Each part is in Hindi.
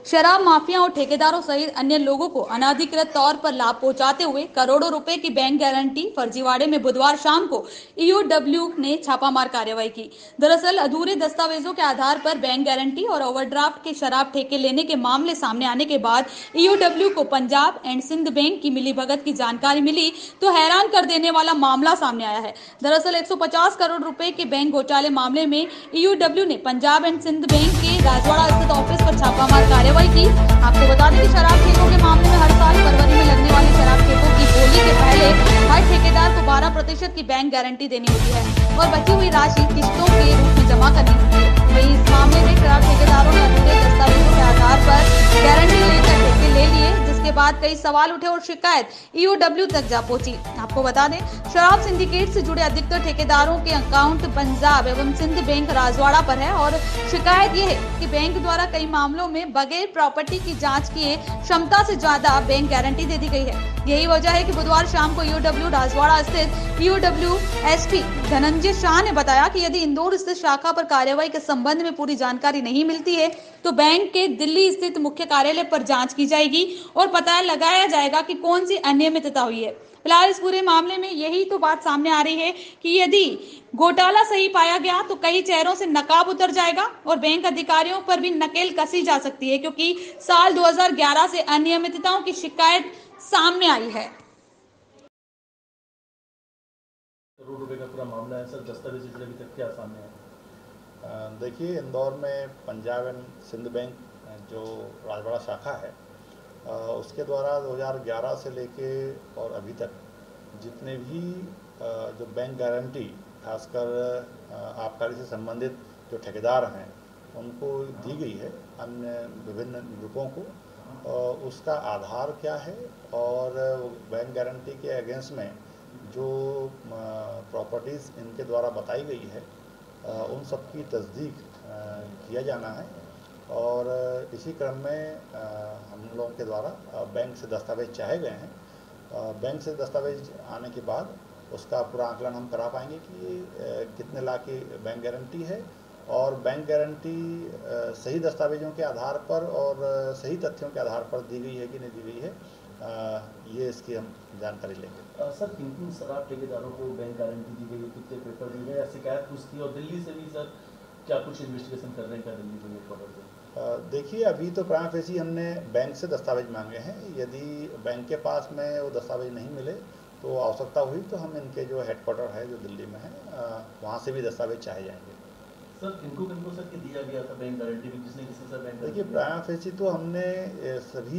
शराब माफिया और ठेकेदारों सहित अन्य लोगों को अनाधिकृत तौर पर लाभ पहुंचाते हुए करोड़ों रुपए की बैंक गारंटी फर्जीवाड़े में बुधवार शाम को ईओडब्ल्यू ने छापामार कार्रवाई की। दरअसल अधूरे दस्तावेजों के आधार पर बैंक गारंटी और ओवरड्राफ्ट के शराब ठेके लेने के मामले सामने आने के बाद ईओडब्ल्यू को पंजाब एंड सिंध बैंक की मिलीभगत की जानकारी मिली तो हैरान कर देने वाला मामला सामने आया है। दरअसल 150 करोड़ रुपए के बैंक घोटाले मामले में ईओडब्ल्यू ने पंजाब एंड सिंध बैंक के राजवाड़ा स्थित ऑफिस पर छापामार कार्रवाई की। आपको बता दें कि शराब ठेकों के मामले में हर साल फरवरी में लगने वाली शराब ठेकों की बोली के पहले हर ठेकेदार को 12% की बैंक गारंटी देनी होती है और बची हुई राशि किस्तों के रूप में जमा करनी होती है। वहीं इस मामले में शराब ठेकेदारों ने अधूरे दस्तावेजों के आधार पर गारंटी लेकर ठेके ले लिए, जिसके बाद कई सवाल उठे और शिकायत ईओडब्ल्यू तक जा पहुंची। आपको बता दें, शराब सिंडिकेट से जुड़े अधिकतर ठेकेदारों के अकाउंट पंजाब एवं सिंध बैंक राजवाड़ा पर है और शिकायत यह है कि बैंक द्वारा कई मामलों में बगैर प्रॉपर्टी की जांच किए क्षमता से ज्यादा बैंक गारंटी दे दी गई है। यही वजह है कि बुधवार शाम को ईओडब्ल्यू राजवाड़ा स्थित ईओडब्ल्यू एसपी धनंजय शाह ने बताया कि यदि इंदौर स्थित शाखा पर कार्रवाई के संबंध में पूरी जानकारी नहीं मिलती है तो बैंक के दिल्ली स्थित मुख्य कार्यालय पर जांच की जाएगी और पता लगाया जाएगा कि कौन सी अनियमितता हुई है। फिलहाल इस पूरे मामले में यही तो बात सामने आ रही है कि यदि घोटाला सही पाया गया तो कई चेहरों से नकाब उतर जाएगा और बैंक अधिकारियों पर भी नकेल कसी जा सकती है, क्योंकि साल 2011 से अनियमितताओं की शिकायत सामने आई है। करोड़ रुपए का पूरा मामला है सर, दस्तावेज अभी तक क्या सामने है? देखिए, इंदौर में पंजाब एंड सिंध बैंक जो राजवाड़ा शाखा है उसके द्वारा 2011 से लेके और अभी तक जितने भी जो बैंक गारंटी खासकर आबकारी से संबंधित जो ठेकेदार हैं उनको दी गई है अन्य विभिन्न ग्रुपों को, उसका आधार क्या है और बैंक गारंटी के अगेंस्ट में जो प्रॉपर्टीज़ इनके द्वारा बताई गई है उन सब की तस्दीक किया जाना है। और इसी क्रम में हम लोगों के द्वारा बैंक से दस्तावेज चाहे गए हैं। बैंक से दस्तावेज आने के बाद उसका पूरा आकलन हम करा पाएंगे कि कितने लाख की बैंक गारंटी है और बैंक गारंटी सही दस्तावेजों के आधार पर और सही तथ्यों के आधार पर दी गई है कि नहीं दी गई है, ये इसकी हम जानकारी लेंगे। सर, किन शराब ठेकेदारों को बैंक गारंटी दी गई है, कितने पेपर दिए गए या शिकायत कुछ थी? और दिल्ली से भी सर क्या कुछ इन्वेस्टिगेशन कर रहे हैं क्या दिल्ली को हेडक्वार्टर से? देखिए, अभी तो प्राइमा फेसी हमने बैंक से दस्तावेज मांगे हैं। यदि बैंक के पास में वो दस्तावेज नहीं मिले तो आवश्यकता हुई तो हम इनके जो हेडक्वार्टर है जो दिल्ली में है वहाँ से भी दस्तावेज चाहे जाएंगे। सर, किनको सर कि दिया गया था बैंक गारंटी भी, किसने किसने सर बैंक? देखिए, प्राइमा फेसी तो हमने सभी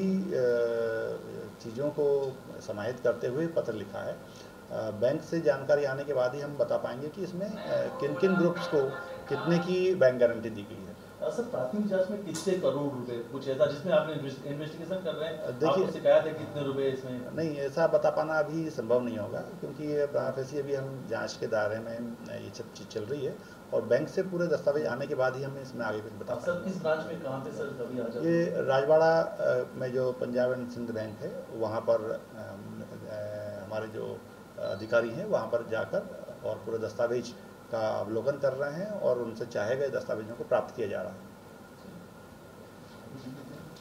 चीज़ों को समाहित करते हुए पत्र लिखा है। बैंक से जानकारी आने के बाद ही हम बता पाएंगे कि इसमें किन किन ग्रुप्स को कितने की बैंक गारंटी दी गई है। सर, प्राथमिक जांच में कितने करोड़ रुपए कुछ ऐसा जिसमें आपने इन्वेस्टिगेशन कर रहे हैं? देखिए, शिकायत है कितने रुपए इसमें? नहीं, ऐसा बता पाना अभी संभव नहीं होगा क्योंकि प्राइमा फेसी अभी हम जांच के दायरे में ये सब चीज़ चल रही है और बैंक से पूरे दस्तावेज आने के बाद ही हम इसमें आगे कुछ बता पाएंगे। सर, किस ब्रांच में कहाँ पे सर कभी आ जाए? ये राजवाड़ा में जो पंजाब एंड सिंध बैंक है वहाँ पर हमारे जो अधिकारी हैं वहाँ पर जाकर और पूरे दस्तावेज का अवलोकन कर रहे हैं और उनसे चाहे गए दस्तावेजों को प्राप्त किया जा रहा है।